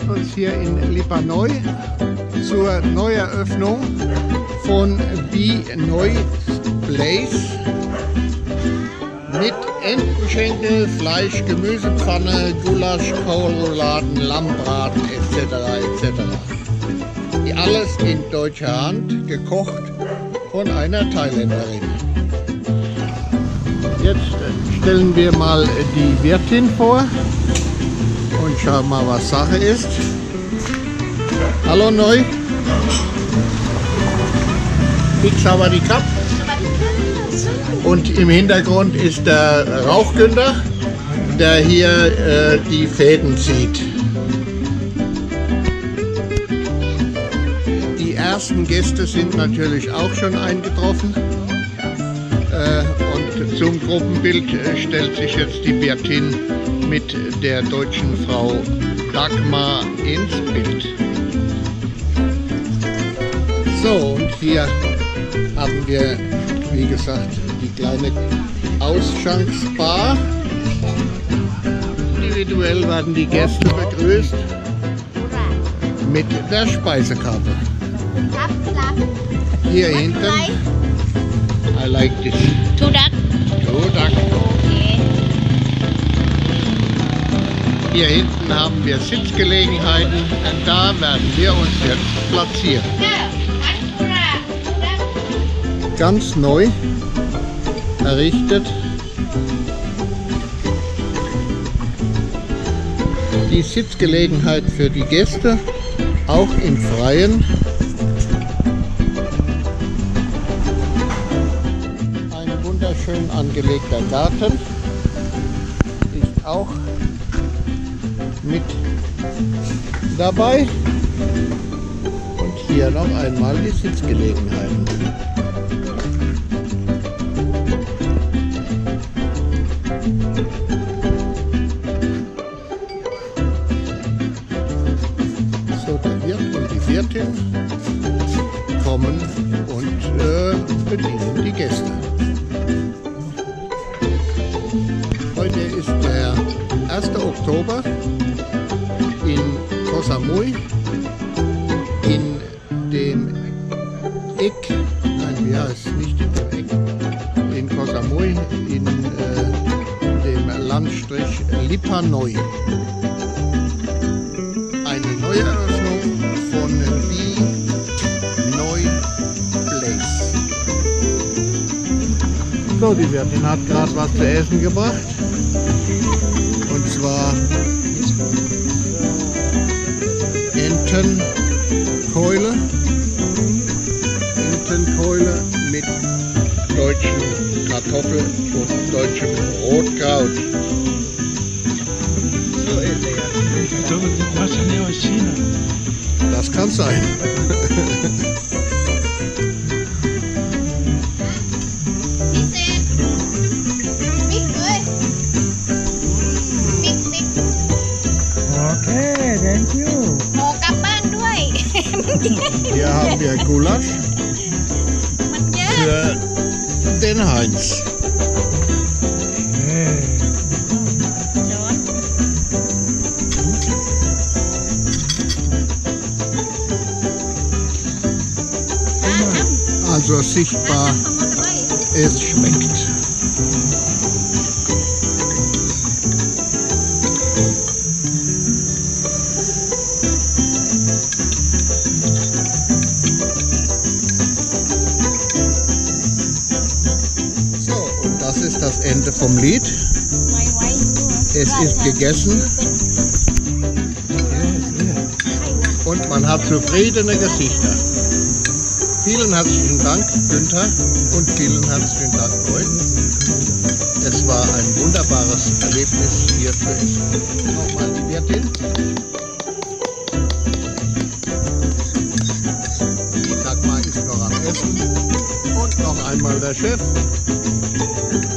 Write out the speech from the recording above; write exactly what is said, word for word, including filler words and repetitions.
trifft uns hier in Lipa Neu zur Neueröffnung von Be Neu Place mit Entenschenkel, Fleisch, Gemüsepfanne, Gulasch, Kohlrouladen, Lammbraten et cetera et cetera. Alles in deutscher Hand, gekocht von einer Thailänderin. Jetzt stellen wir mal die Wirtin vor und schauen mal, was Sache ist. Hallo Neu. Big Sawadikap. Und im Hintergrund ist der Rauchgünder, der hier äh, die Fäden zieht. Die ersten Gäste sind natürlich auch schon eingetroffen. Äh, und zum Gruppenbild äh, stellt sich jetzt die Wirtin mit der deutschen Frau Dagmar ins Bild. So, und hier haben wir, wie gesagt, die kleine Ausschankbar. Individuell werden die Gäste begrüßt mit der Speisekarte. Hier hinten, I like this. Tudak. Tudak. Hier hinten haben wir Sitzgelegenheiten und da werden wir uns jetzt platzieren. Ganz neu errichtet. Die Sitzgelegenheit für die Gäste, auch im Freien. Ein wunderschön angelegter Garten ist auch mit dabei. Und hier noch einmal die Sitzgelegenheiten. Kommen und äh, bedienen die Gäste. Heute ist der erste Oktober in Koh Samui, in dem Eck, nein, wie heißt es, nicht in dem Eck, in Koh Samui, in äh, dem Landstrich Lipa Neu. Eine Neueröffnung von Be Neu Place. So, die Wirtin hat gerade was zu essen gebracht. Und zwar Entenkeule. Entenkeule mit deutschen Kartoffeln und deutschem Rotkraut. Das kann sein. Okay, thank you. Hier haben wir Gulasch für den Heinz. Also sichtbar, es schmeckt. So, und das ist das Ende vom Lied. Es ist gegessen. Und man hat zufriedene Gesichter. Vielen herzlichen Dank, Günther, und vielen herzlichen Dank euch. Es war ein wunderbares Erlebnis, hier zu essen. Nochmal die Wirtin. Die Dagmar ist noch am Essen. Und noch einmal der Chef.